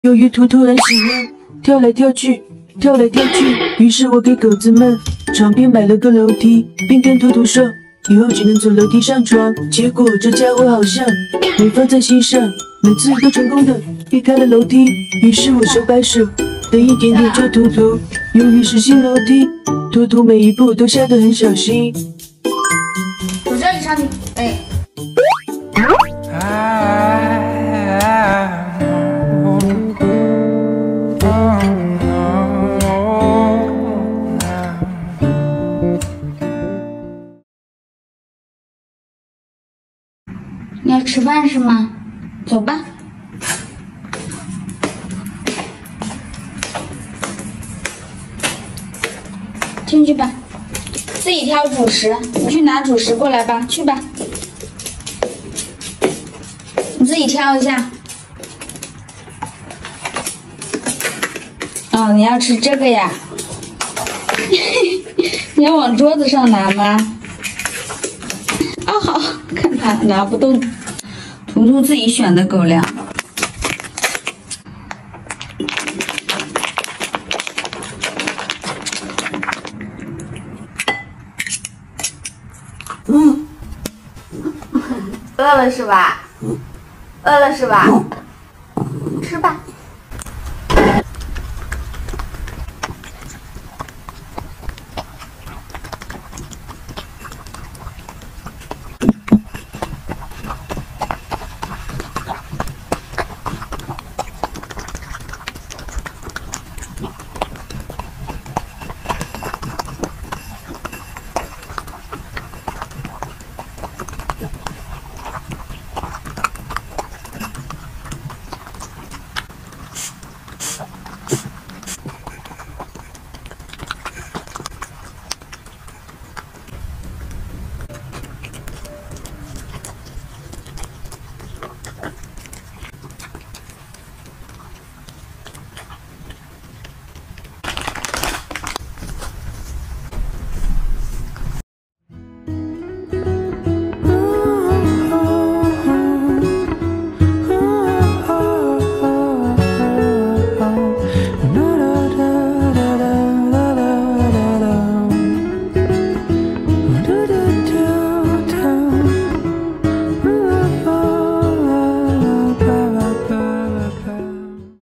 由于图图很喜欢跳来跳去，跳来跳去，于是我给狗子们床边买了个楼梯，并跟图图说，以后只能从楼梯上床。结果这家伙好像没放在心上，每次都成功的避开了楼梯。于是我手把手的一点点教图图用于实现楼梯，图图每一步都下得很小心。 我这里上去，哎。 你要吃饭是吗？走吧。进去吧，自己挑主食。你去拿主食过来吧，去吧。你自己挑一下。哦，你要吃这个呀？你要往桌子上拿吗？哦，好，看他拿不动。图图自己选的狗粮。 饿了是吧？饿了是吧？吃吧。